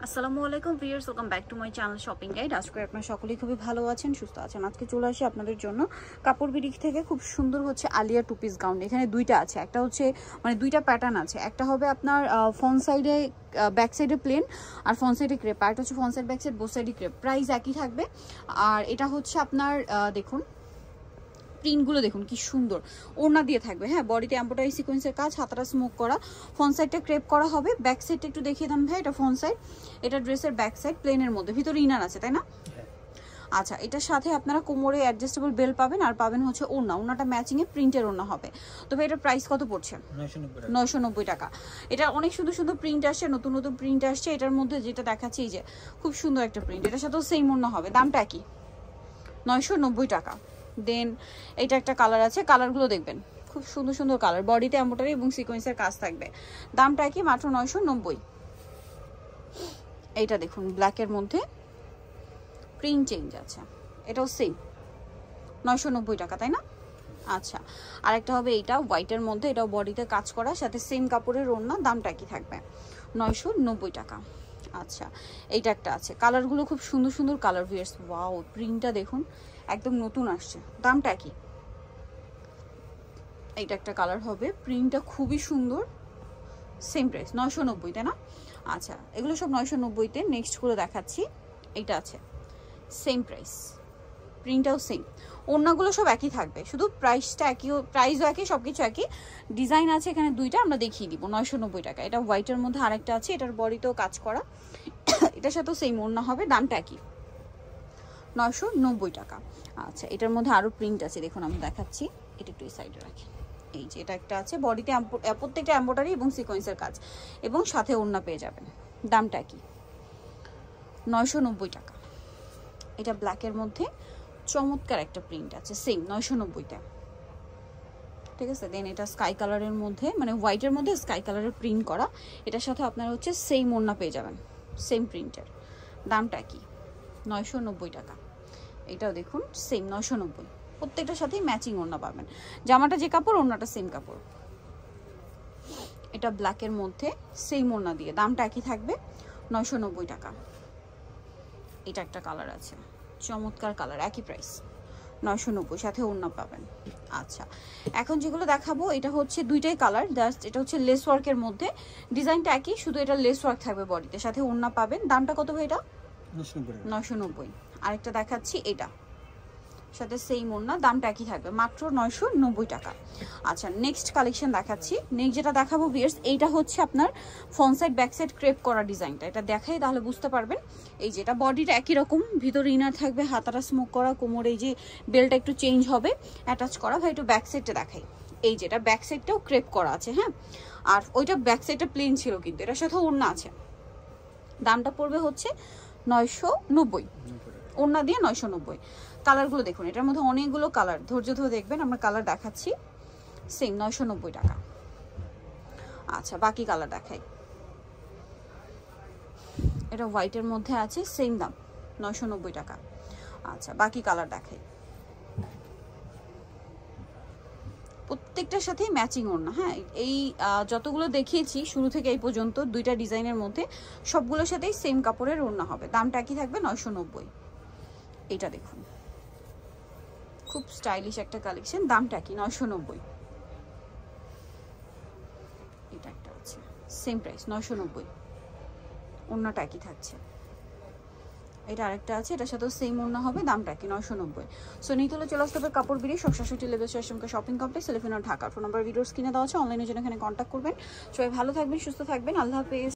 আসসালামু আলাইকুম viewers, welcome back to my channel shopping guide. আজকে আপনারা সকলেই খুবই ভালো আছেন, সুস্থ আছেন। আজকে চলে আসি আপনাদের জন্য কাপড় বিড়ি থেকে খুব সুন্দর হচ্ছে আলিয়া টু পিস গাউন। এখানে দুইটা আছে, একটা হচ্ছে মানে দুইটা প্যাটার্ন আছে। একটা হবে আপনার ফ্রন্ট সাইডে ব্যাক সাইডে প্লেন আর ফ্রন্ট সাইডে ক্রেপ, আর একটা হচ্ছে front side back side both সাইডে ক্রেপ। প্রাইস একই থাকবে। আর এটা হচ্ছে আপনার দেখুন প্রিন্টগুলো দেখুন কি সুন্দর, ওড়না দিয়ে থাকবে। হ্যাঁ, বডিতে এমব্রয়ডারি সিকোয়েন্সের কাজ, হাতাটা স্মোক করা, ফ্রন্ট সাইডটা ক্রেপ করা হবে। ব্যাক সাইডটা একটু দেখিয়ে দাম ভাই। এটা ফ্রন্ট সাইড, এটা ড্রেসের ব্যাক সাইড প্লেনের মধ্যে, ভিতরে ইনার আছে তাই না? আচ্ছা, এটার সাথে আপনারা কোমরে অ্যাডজাস্টেবল বেল্ট পাবেন আর পাবেন হচ্ছে ওড়না। ওড়নাটা ম্যাচিংয়ে প্রিন্টের ওড়না হবে। তবে এটার প্রাইস কত পড়ছে? 990 টাকা। এটা অনেক সুন্দর সুন্দর প্রিন্ট আসছে, নতুন নতুন প্রিন্ট আসছে। এটার মধ্যে যেটা দেখাচ্ছি এই যে খুব সুন্দর একটা প্রিন্ট, এটার সাথেও সেম ওড়না হবে। দামটা কি? 990 টাকা। দেন এটা একটা কালার আছে, কালারগুলো দেখবেন খুব সুন্দর সুন্দর কালার, বডিতে এমব্রয়ডারি এবং সিকোয়েন্সের কাজ থাকবে। দামটা কি? মাত্র 990। এইটা দেখুন ব্ল্যাকের মধ্যে প্রিন্ট চেঞ্জ আছে, এটাও সেম 990 টাকা তাই না? আচ্ছা, আরেকটা হবে এইটা হোয়াইটের মধ্যে, এটাও বডিতে কাজ করা, সাথে সেম কাপড়ের ওড়না। দামটা কি থাকবে? 990 টাকা। আচ্ছা, এইটা একটা আছে, কালারগুলো খুব সুন্দর সুন্দর কালার ভিউয়ার্স। ওয়াও, প্রিন্টটা দেখুন একদম নতুন আসছে। দামটা কি? এইটা একটা কালার হবে, প্রিন্টটা খুবই সুন্দর, সেম প্রাইস 990 তাই না? আচ্ছা, এগুলো সব 990-তে। নেক্সটগুলো দেখাচ্ছি, এইটা আছে সেম প্রাইস, প্রিন্টটাও সেম, ওড়নাগুলো সব একই থাকবে, শুধু প্রাইসটা একই, প্রাইসও একই, সব কিছু একই। ডিজাইন আছে এখানে দুইটা, আমরা দেখিয়ে দিব। 990 টাকা। এটা হোয়াইটের মধ্যে আরেকটা আছে, এটার বডিতেও কাজ করা, এটার সাথেও সেম ওড়না হবে। দামটা কি? 990 টাকা। আচ্ছা, এটার মধ্যে আরও প্রিন্ট আছে, দেখুন আমি দেখাচ্ছি। এটা একটু এই সাইডে রাখি। এই যে এটা একটা আছে, বডিতে প্রত্যেকটা এমব্রয়ডারি এবং সিকোয়েন্সের কাজ, এবং সাথে ওড়না পেয়ে যাবেন। দামটা কি? 990 টাকা। এটা ব্ল্যাকের মধ্যে চমৎকার একটা প্রিন্ট আছে, সেম 990-তে, ঠিক আছে। দেন এটা স্কাই কালারের মধ্যে, মানে হোয়াইটের মধ্যে স্কাই কালারের প্রিন্ট করা, এটার সাথে আপনারা হচ্ছে সেম ওড়না পেয়ে যাবেন, সেম প্রিন্টের। দামটা কি? 990 টাকা। এটাও দেখুন সেম 990, প্রত্যেকটার সাথেই ম্যাচিং ওড়না পাবেন। জামাটা যে কাপড়, ওড়নাটা সেম কাপড়। এটা ব্ল্যাকের মধ্যে সেম ওড়না দিয়ে, দামটা একই থাকবে 990 টাকা। এটা একটা কালার আছে, চমৎকার কালার, একই প্রাইস 990, সাথে ওড়না পাবেন। আচ্ছা, এখন যেগুলো দেখাবো এটা হচ্ছে দুইটাই কালার, জাস্ট এটা হচ্ছে লেস ওয়ার্কের মধ্যে, ডিজাইনটা একই, শুধু এটা লেস ওয়ার্ক থাকবে বডিতে, সাথে ওড়না পাবেন। দামটা কত ভাই এটা? 990। আরেকটা দেখাচ্ছি, এটা সাথে সেম ওড়না, দামটা একই থাকবে, মাত্র 990 টাকা। আচ্ছা, নেক্সট কালেকশন দেখাচ্ছি। নেক্সট যেটা দেখাবো ভিউয়ার্স, এইটা হচ্ছে আপনার front side back side crepe করা ডিজাইনটা। এটা দেখাই তাহলে বুঝতে পারবেন। এই যে এটা বডিটা একই রকম, ভিতরে ইনার থাকবে, হাতাটা স্মোক করা, কোমরে এই যে বেল্টটা একটু চেঞ্জ হবে, অ্যাটাচ করা। ভাই একটু ব্যাক সাইডটা দেখাই। এই যে এটা ব্যাক সাইডটাও ক্রেপ করা আছে, হ্যাঁ, আর ওইটা ব্যাক সাইডটা প্লেন ছিল, কিন্তু এটার সাথে ওড়না আছে। দামটা পড়বে হচ্ছে 990, ওড়না দিয়ে 990। কালারগুলো দেখুন, এটার মধ্যে অনেকগুলো কালার, ধৈর্য ধরে দেখবেন, আমরা কালার দেখাচ্ছি। সেম 990 টাকা। আচ্ছা, বাকি কালার দেখাই। এটা হোয়াইটের মধ্যে আছে, সেম দাম 990 টাকা। আচ্ছা, বাকি কালার দেখাই। প্রত্যেকটার সাথেই ম্যাচিং ওড়না। হ্যাঁ, এই যতগুলো দেখিয়েছি শুরু থেকে এই পর্যন্ত দুইটা ডিজাইনের মধ্যে সবগুলোর সাথেই সেম কাপড়ের ওড়না হবে। দামটা একই থাকবে 990। এটা দেখুন খুব স্টাইলিশ একটা কালেকশন, দামটা কি? 990। এটা একটা আছে, সেম প্রাইস 990, ওড়নাটা একই থাকছে। এটা আরেকটা আছে, এটার সাথেও সেম ওড়না হবে, দামটা কি? 990। সো নিতে হলে চলে আসতে হবে কাপড় বিড়ি 67 লেভেল চশমকা shopping complex, telephone Dhaka. Phone number ভিডিওর স্ক্রিনে দেওয়া আছে, অনলাইনের জন্য এখানে কন্ট্যাক্ট করবেন। সবাই ভালো থাকবেন, সুস্থ থাকবেন, আল্লাহ হাফেজ।